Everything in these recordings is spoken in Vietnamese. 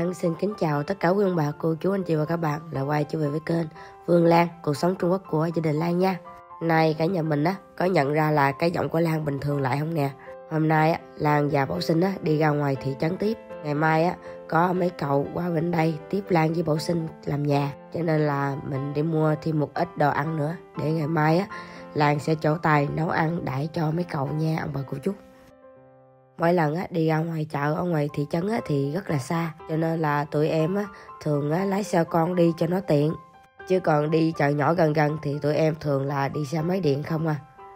Lan xin kính chào tất cả quý ông bà, cô chú, anh chị và các bạn lại quay trở về với kênh Vương Lan, cuộc sống Trung Quốc của gia đình Lan nha. Nay cả nhà mình có nhận ra là cái giọng của Lan bình thường lại không nè. Hôm nay Lan và Bảo Sinh đi ra ngoài thị trấn tiếp. Ngày mai có mấy cậu qua bên đây tiếp Lan với Bảo Sinh làm nhà, cho nên là mình đi mua thêm một ít đồ ăn nữa để ngày mai Lan sẽ trổ tài nấu ăn đãi cho mấy cậu nha ông bà cô chú. Mỗi lần đi ra ngoài chợ ở ngoài thị trấn thì rất là xa, cho nên là tụi em thường lái xe con đi cho nó tiện. Chứ còn đi chợ nhỏ gần gần thì tụi em thường là đi xe máy điện không à.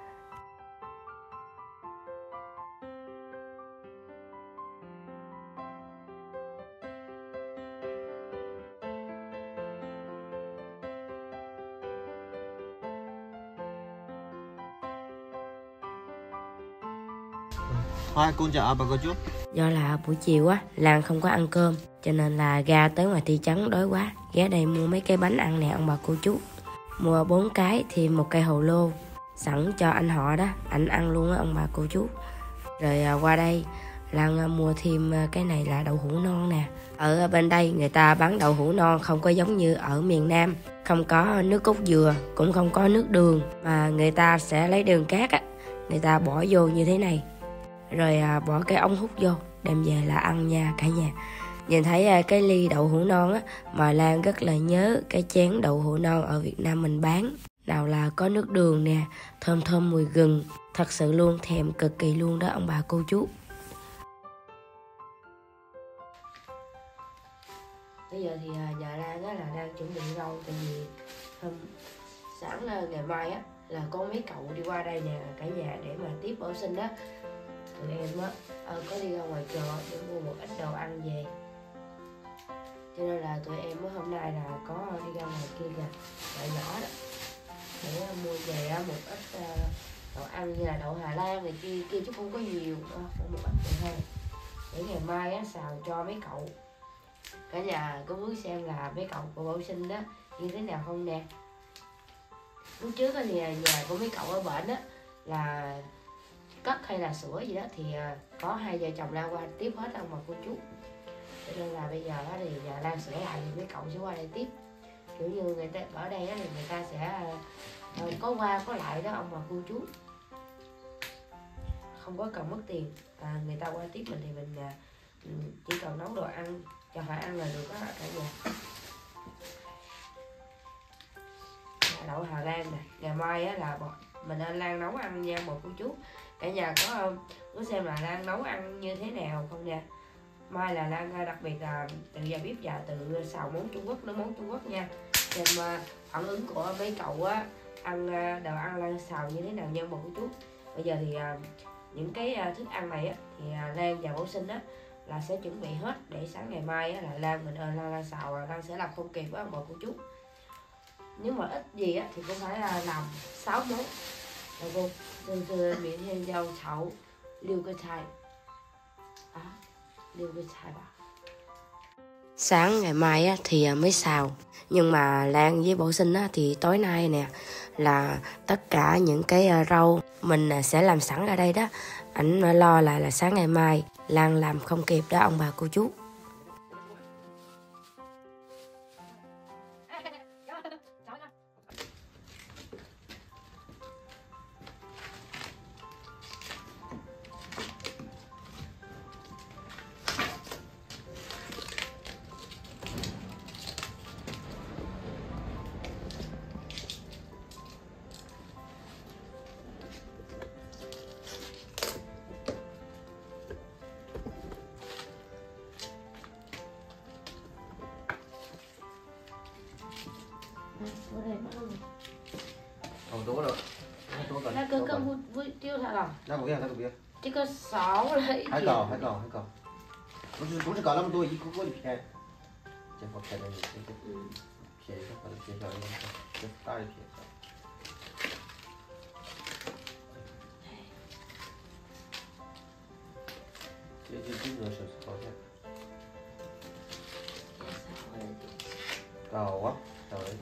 Hai con chào bà cô chú. Do là buổi chiều Lan không có ăn cơm, cho nên là ra tới ngoài thị trấn đói quá, ghé đây mua mấy cái bánh ăn nè ông bà cô chú. Mua 4 cái thêm một cây hồ lô sẵn cho anh họ đó, anh ăn luôn ông bà cô chú. Rồi qua đây Lan mua thêm cái này là đậu hũ non nè. Ở bên đây người ta bán đậu hũ non không có giống như ở miền Nam, không có nước cốt dừa, cũng không có nước đường, mà người ta sẽ lấy đường cát người ta bỏ vô như thế này, rồi bỏ cái ống hút vô, đem về là ăn nha cả nhà. Nhìn thấy cái ly đậu hũ non mà Lan rất là nhớ cái chén đậu hũ non ở Việt Nam mình bán. Nào là có nước đường nè, thơm thơm mùi gừng, thật sự luôn thèm cực kỳ luôn đó ông bà cô chú. Bây giờ thì nhà Lan là đang chuẩn bị rau, tại vì sáng ngày mai là có mấy cậu đi qua đây nè cả nhà để mà tiếp Bảo Sinh đó. Tụi em có đi ra ngoài chợ để mua một ít đồ ăn về, cho nên là tụi em hôm nay là có đi ra ngoài kia kìa, loại nhỏ đó, để mua về một ít đồ ăn như là đậu Hà Lan này kia chứ không có nhiều, một ít vậy thôi, để ngày mai xào cho mấy cậu. Cả nhà có muốn xem là mấy cậu của Bảo Sinh đó như thế nào không nè. Lúc trước thì nhà của mấy cậu ở bển là cất hay là sữa gì đó thì có hai vợ chồng Lan qua tiếp hết ông bà cô chú, cho nên là bây giờ thì nhà Lan sửa lại thì mấy cậu sẽ qua đây tiếp. Kiểu như người ta ở đây thì người ta sẽ có qua có lại đó ông bà cô chú, không có cần mất tiền. Người ta qua tiếp mình thì mình chỉ cần nấu đồ ăn cho họ ăn là được đó cả nhà. Đậu Hà Lan nè, ngày mai là mình nên Lan nấu ăn nha bà cô chú. Cả nhà có xem là Lan nấu ăn như thế nào không nha. Mai là Lan đặc biệt là từ giờ bếp và tự xào món Trung Quốc, nấu món Trung Quốc nha. Xem phản ứng của mấy cậu ăn đồ ăn Lan xào như thế nào nha bà cô chú. Bây giờ thì những cái thức ăn này thì Lan và Bảo Sinh là sẽ chuẩn bị hết để sáng ngày mai là Lan xào, Lan sẽ làm không kịp với bà cô chú. Nếu mà ít gì thì cũng phải làm 6 món. Rồi cô miệng thêm rau chậu liu cái chai liu cái chai bà. Sáng ngày mai thì mới xào, nhưng mà Lan với Bảo Sinh thì tối nay nè là tất cả những cái rau mình sẽ làm sẵn ở đây đó. Ảnh lo là sáng ngày mai Lan làm không kịp đó ông bà cô chú. Không tốt rồi. Nó cứ vui tiêu thật à? Ra của kia. Chứ có 6 lấy. Hai cầu. Cũng chỉ có lắm tôi có đi phe. Chỉ có phe này. Phe các bạn phe rồi. Cái tay phe. Chỉ rồi sẽ có thế. Cầu quá. Cầu đấy.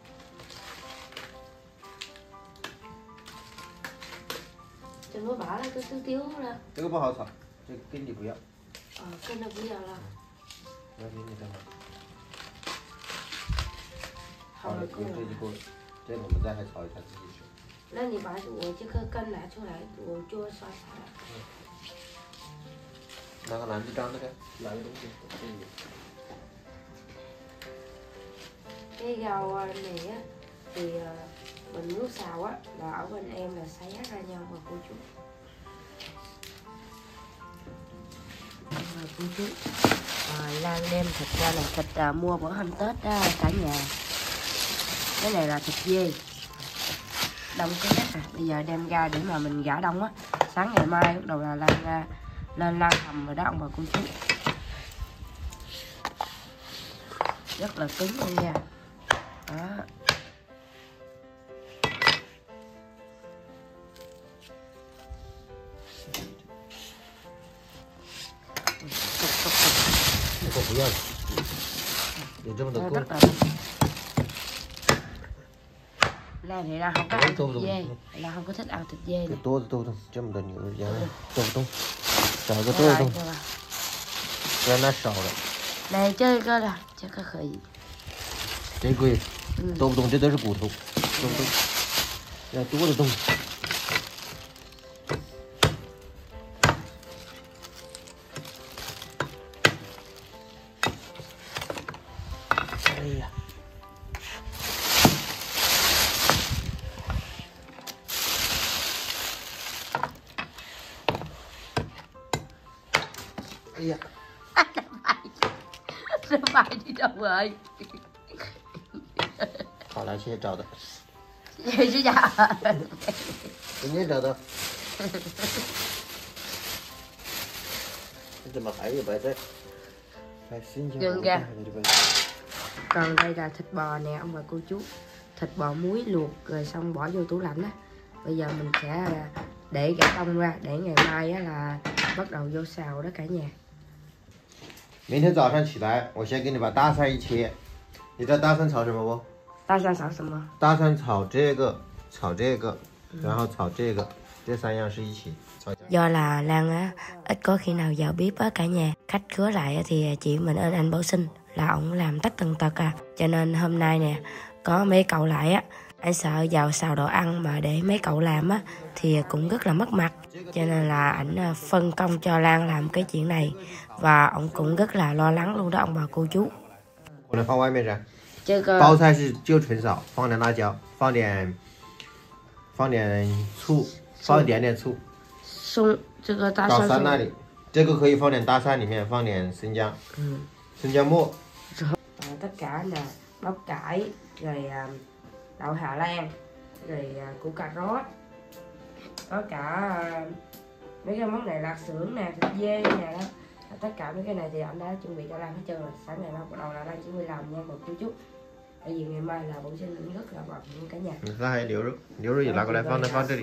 Đừng có bảo là cứ tiêu ra. 이거 봐, 사. 저 깻잎이야. 끝나고요. 那给你等会儿。 好了，够了。 这个我们再还炒一下自己吃。 那你把我这个根拿出来，我就刷它了。 拿个篮子装那个，拿个东西。 Cái rau này á thì mình nước xào á là ở bên em là xé ra nhau mà cô chú. Rồi cô chú. Lan đem thịt ra là thịt mua bữa hôm Tết đó cả nhà. Cái này là thịt dê. Đông cái đất à. Bây giờ đem ra để mà mình gả đông á. Sáng ngày mai bắt đầu là lên lan hầm rồi đó ông bà cô chú. Rất là cứng luôn nha. Đó. 我不要，有这么多够。 Lan thì là không có ăn thịt dê, là không có thích ăn thịt dê. Cái多的都动，这么多牛肉羊肉都不动，找个多的动，不然那少了。 Này chơi cơ là chơi cơ khởi. 这个动不动这都是骨头，动不动要多的动。哎呀！哎呀！ Nó phải đi đâu rồi? 好了，谢谢找的。 谢谢找。 今天找的。你怎么还有白菜？还新鲜。 Dừng kìa. Còn đây là thịt bò nè ông bà cô chú. Thịt bò muối luộc rồi xong bỏ vô tủ lạnh á. Bây giờ mình sẽ để gãy đông ra để ngày mai á là bắt đầu vô xào đó cả nhà. 明天早上起来，我先给你把大蒜一切。你知道大蒜炒什么不？ 大蒜炒什么？ 大蒜炒这个，炒这个，然后炒这个，这三样是一起炒。 Do là Lan á ít có khi nào vào bếp á cả nhà. Khách khứa lại thì chị mình ơn anh Bảo Sinh là ổng làm tất tần tật à. Cho nên hôm nay nè có mấy cậu lại á, anh sợ vào xào đồ ăn mà để mấy cậu làm á thì cũng rất là mất mặt. Cho nên là ảnh phân công cho Lan làm cái chuyện này. Và ông cũng rất là lo lắng luôn đó ông bà cô chú. 我能放外面噻。 这个包菜是就纯扫，放点辣椒，放点醋，放一点点醋。 这个大到蒜山那里，这个可以放点大蒜，里面放点生姜，生姜末。 tất cả là bắp cải rồi đậu Hà Lan rồi củ cà rốt, có cả mấy cái món này là xưởng nè, thịt dê nè đó. Tất cả mấy cái này thì anh đã chuẩn bị cho Lan hết trơn rồi. Sáng ngày mai bắt đầu là Lan chuẩn bị làm nha một chút. Tại vì ngày mai là Bảo Sinh anh rất là bận luôn cả nhà. 那还有牛肉也拿过来放这里。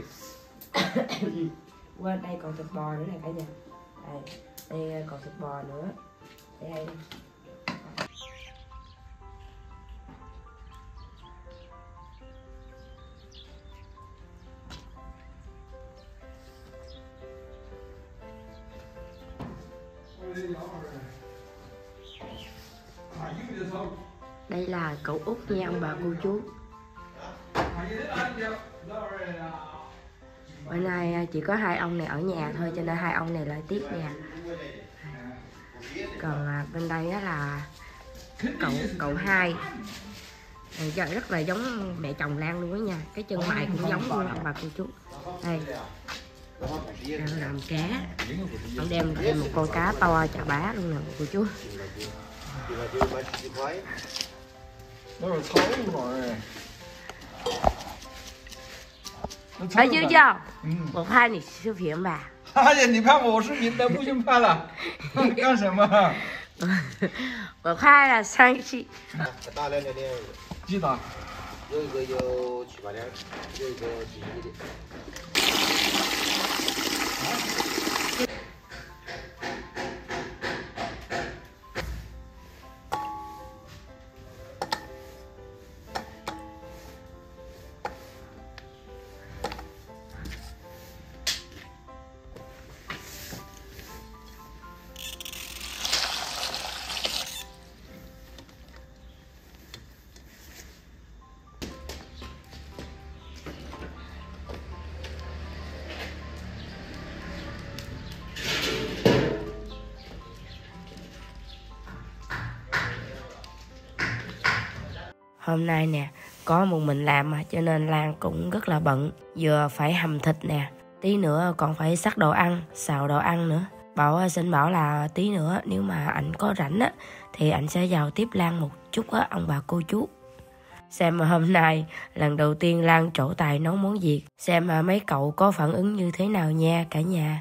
Qua đây còn thịt bò nữa này cả nhà. Đây còn thịt bò nữa. Đây. Đây là cậu út nha ông bà cô chú. Bữa nay chỉ có hai ông này ở nhà thôi cho nên hai ông này lại tiếp nha. Còn bên đây đó là cậu hai. Rất là giống mẹ chồng Lan luôn đó nha. Cái chân mày cũng giống luôn ông bà cô chú. Đây. Đang làm cá. Ông đem thêm một con cá to chà bá luôn nè cô chú. Thấy chưa chưa? Một hai你视频吧。 哎呀，你看我视频的不行拍了，干什么？ 我拍了3期。 大量的链鸡蛋， 有一个有7、8两，有一个几斤的。 Hôm nay nè, có một mình làm mà, cho nên Lan cũng rất là bận. Vừa phải hầm thịt nè, tí nữa còn phải xắt đồ ăn, xào đồ ăn nữa. Xin bảo là tí nữa nếu mà anh có rảnh á thì anh sẽ vào tiếp Lan một chút á ông bà cô chú. Xem mà hôm nay lần đầu tiên Lan trổ tài nấu món Việt, xem mà mấy cậu có phản ứng như thế nào nha cả nhà.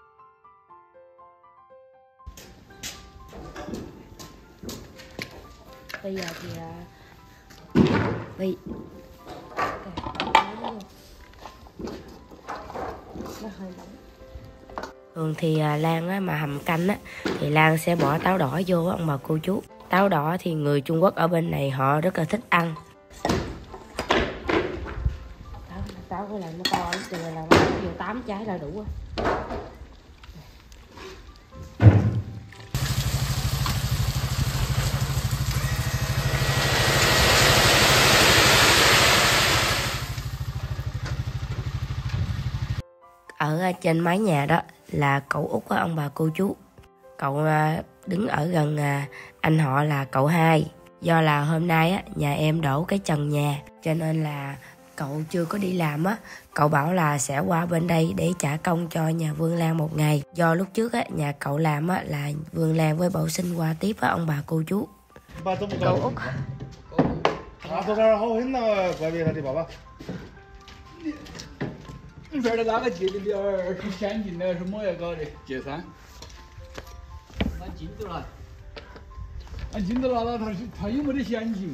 Bây giờ thì thường thì Lan á, mà hầm canh á thì Lan sẽ bỏ táo đỏ vô ông bà cô chú. Táo đỏ thì người Trung Quốc ở bên này họ rất là thích ăn. Táo cái này nó to lắm, cho nên là nó vô 8 trái là đủ rồi. Ở trên mái nhà đó là cậu út của ông bà cô chú. Cậu đứng ở gần anh họ là cậu hai. Do là hôm nay á, nhà em đổ cái trần nhà, cho nên là cậu chưa có đi làm á. Cậu bảo là sẽ qua bên đây để trả công cho nhà Vương Lan một ngày. Do lúc trước á, nhà cậu làm á, là Vương Lan với Bảo Sinh qua tiếp á ông bà cô chú. Cậu út. 你说的哪个节的点儿是先进的，是么样搞的？节三，俺进都来，俺进都来了，他有没得先进？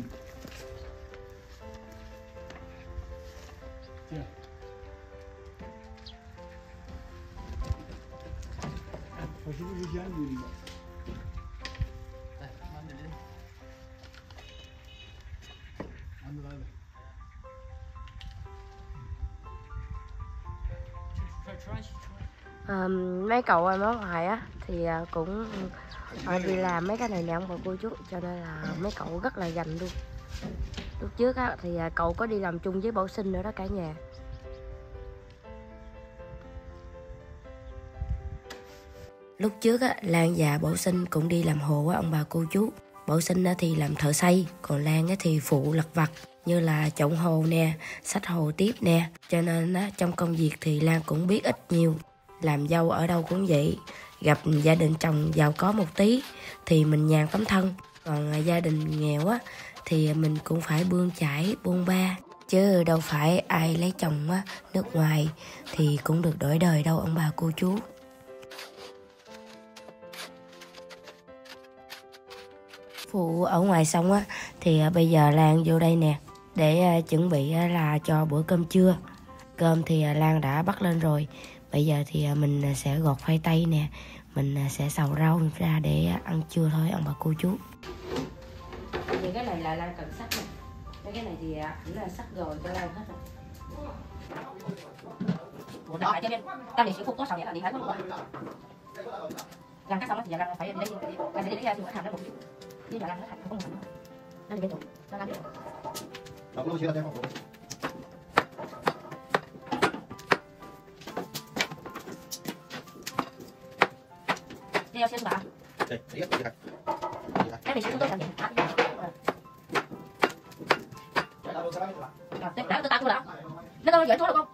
这，他是不是先进的？来，俺这里，俺这来了。 Mấy cậu ở ngoài á thì cũng đi làm mấy cái này nè ông bà cô chú, cho nên là mấy cậu rất là gành luôn. Lúc trước á thì cậu có đi làm chung với Bảo Sinh nữa đó cả nhà. Lúc trước á Lan và Bảo Sinh cũng đi làm hồ á ông bà cô chú. Bảo Sinh á thì làm thợ xây, còn Lan á thì phụ lặt vặt như là trộn hồ nè, xách hồ tiếp nè. Cho nên á trong công việc thì Lan cũng biết ít nhiều. Làm dâu ở đâu cũng vậy, gặp gia đình chồng giàu có một tí thì mình nhàn tấm thân, còn gia đình nghèo á thì mình cũng phải bươn chải bôn ba, chứ đâu phải ai lấy chồng á nước ngoài thì cũng được đổi đời đâu ông bà cô chú. Phụ ở ngoài xong á thì bây giờ Lan vô đây nè để chuẩn bị là cho bữa cơm trưa. Cơm thì Lan đã bắt lên rồi. Bây giờ thì mình sẽ gọt khoai tây nè, mình sẽ xào rau ra để ăn trưa thôi ông bà cô chú. Những cái này là Lan cần sắc nè, mấy cái này thì ảnh là sắc rồi cho Lan hết rồi. Làm lại cho em, ta để sử phục có sao vậy là điện thoại có luôn. Lan cắt xong thì giờ Lan phải đi lấy, Lan sẽ đi lấy hành ra một chút. Chứ giờ Lan hết hành không có hành. Lan đi bên tủ, Lan làm đi. Đeo xem bà. Đây, cái này sẽ chúng tôi làm gì? Đã tôi tắt luôn đã. Nó đâu dễ thoát được không?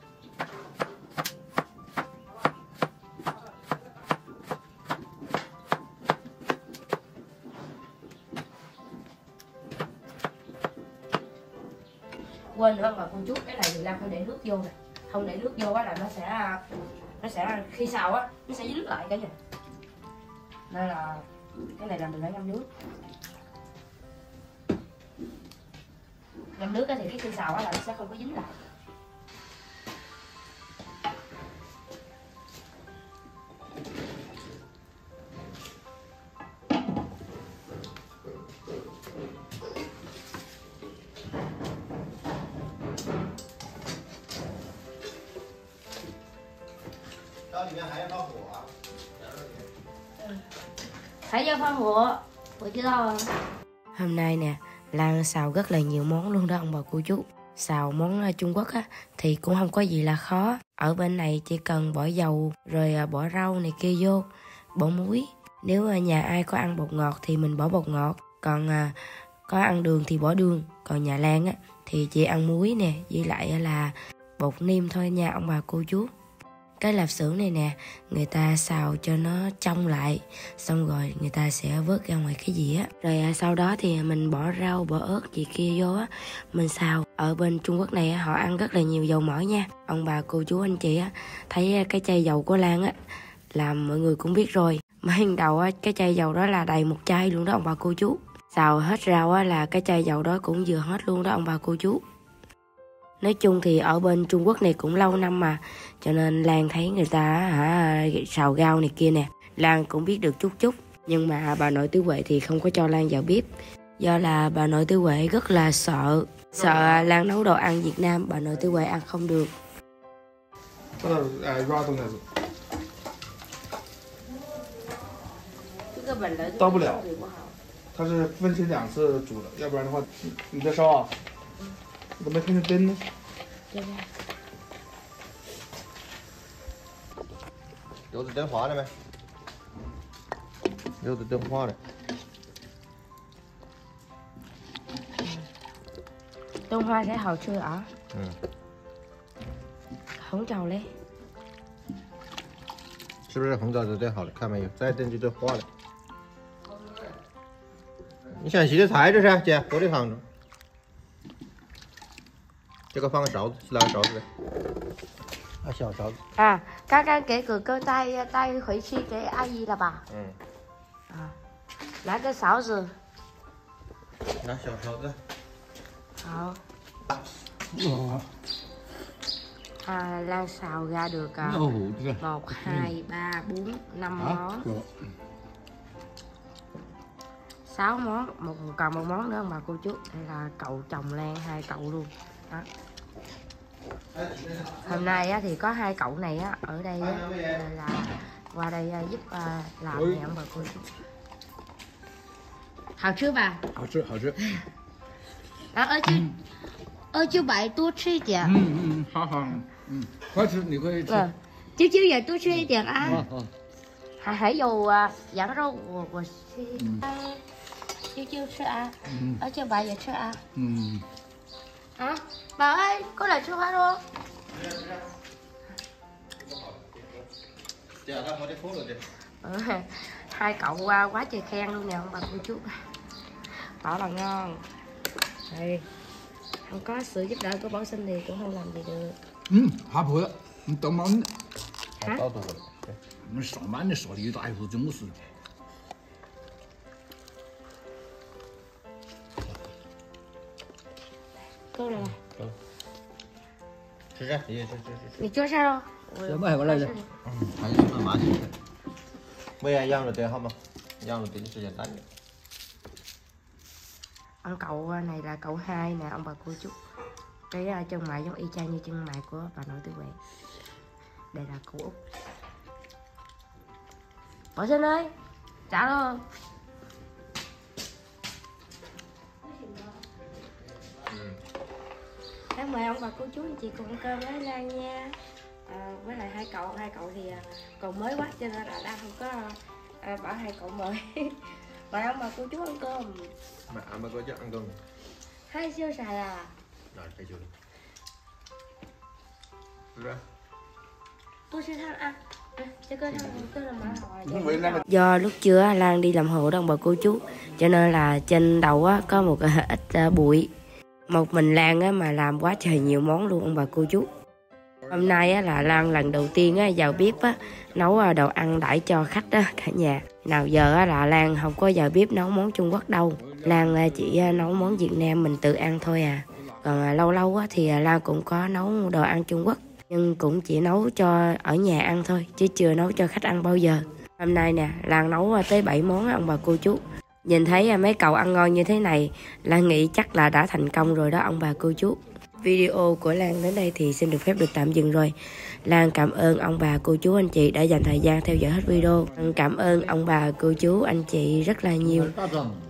Quên nữa mà cô chú, cái này thì Lan phải để nước vô nè. Không để nước vô á là nó sẽ khi xào á nó sẽ dính lại cả nhà. Nên là cái này là mình phải ngâm nước. Ngâm nước thì cái khi xào á là nó sẽ không có dính lại. Phải cho phong hộ, bữa chứ đâu. Hôm nay nè, Lan xào rất là nhiều món luôn đó ông bà cô chú. Xào món Trung Quốc á thì cũng không có gì là khó. Ở bên này chỉ cần bỏ dầu rồi bỏ rau này kia vô, bỏ muối. Nếu nhà ai có ăn bột ngọt thì mình bỏ bột ngọt. Còn có ăn đường thì bỏ đường, còn nhà Lan á thì chỉ ăn muối nè, với lại là bột nêm thôi nha ông bà cô chú. Cái lạp xưởng này nè, người ta xào cho nó trong lại, xong rồi người ta sẽ vớt ra ngoài cái dĩa. Rồi sau đó thì mình bỏ rau, bỏ ớt gì kia vô á, mình xào. Ở bên Trung Quốc này họ ăn rất là nhiều dầu mỡ nha. Ông bà cô chú anh chị á, thấy cái chai dầu của Lan á, là mọi người cũng biết rồi. Mới đầu á, cái chai dầu đó là đầy một chai luôn đó ông bà cô chú. Xào hết rau á, là cái chai dầu đó cũng vừa hết luôn đó ông bà cô chú. Nói chung thì ở bên Trung Quốc này cũng lâu năm mà, cho nên Lan thấy người ta xào rau này kia nè, Lan cũng biết được chút chút. Nhưng mà bà nội Tứ Huệ thì không có cho Lan vào bếp, do là bà nội Tứ Huệ rất là sợ Lan nấu đồ ăn Việt Nam, bà nội Tứ Huệ ăn không được. 到不了，它是分成2次煮的，要不然的话，你再烧啊。我都没看见灯呢。 油子灯花了没？油子灯花了。 Đông Hoa sẽ hậu chưa ở? Không trầu lên. 是不是红枣子炖好了？看没有，再炖就炖化了。你想洗的菜这是，姐，锅里放着。这个放个勺子，拿个勺子来。小勺子。 刚刚给哥哥带回去给阿姨了吧？拿个勺子。 拿小勺子。 好。Lan xào ra được 1, 2, 3, 4, 5 món. 6 món, còn một món nữa ông bà cô chú. Đây là cậu chồng Lan, 2 cậu luôn. Đó. Hôm nay á, thì có 2 cậu này á, ở đây á, là qua đây giúp làm nè ông bà cô chú. Hào chưa bà? Hào chưa, hào chưa. Chú bảy多吃一点。 好好，快吃，你可以吃。 啾啾也多吃一点啊。还有羊肉，我吃。啾啾吃啊，chú bảy也吃啊。Bà ơi, có lại chưa luôn? Hai cậu quá trời khen luôn nè ông bà cô chú. Bảo là ngon. Đây, không có sự giúp đỡ của Bảo Sinh thì cũng không làm gì được. 还不会，你等忙呢。 倒多了。 我们上班的说的一大户真不是。 够了吧？ 吃吃，你吃。 你做啥了？ 要买回来的。 还是慢慢吃。mấy ai ăn rồi tiền không? Ăn rồi tiền sẽ dành đánh. Ông cậu này là cậu 2 nè ông bà cô chú. Cái chân mày giống y chang như chân mày của bà nội Tứ Huệ. Đây là cậu Út. Bảo Sinh ơi, trả luôn. Em mời ông bà cô chú anh chị cùng ăn cơm với Lan nha. Với lại hai cậu thì còn mới quá cho nên là Lan không có bảo hai cậu mời. Mời ông bà cô chú ăn cơm. Mà bà cô chú ăn cơm. Hai siêu xài à? Rồi, cái chú đi. Rồi. Tôi sẽ thằng ăn. Do lúc trưa Lan đi làm hộ đó ông bà cô chú, cho nên là trên đầu á có một ít bụi. Một mình Lan á mà làm quá trời nhiều món luôn ông bà cô chú. Hôm nay á là Lan lần đầu tiên á vào bếp á nấu đồ ăn đãi cho khách á cả nhà. Nào giờ á là Lan không có vào bếp nấu món Trung Quốc đâu. Lan chỉ nấu món Việt Nam mình tự ăn thôi à. Còn lâu lâu á thì Lan cũng có nấu đồ ăn Trung Quốc, nhưng cũng chỉ nấu cho ở nhà ăn thôi, chứ chưa nấu cho khách ăn bao giờ. Hôm nay nè, Lan nấu tới 7 món ông bà cô chú. Nhìn thấy mấy cậu ăn ngon như thế này, Lan nghĩ chắc là đã thành công rồi đó ông bà cô chú. Video của Lan đến đây thì xin được phép được tạm dừng rồi. Lan cảm ơn ông bà cô chú anh chị đã dành thời gian theo dõi hết video. Cảm ơn ông bà cô chú anh chị rất là nhiều.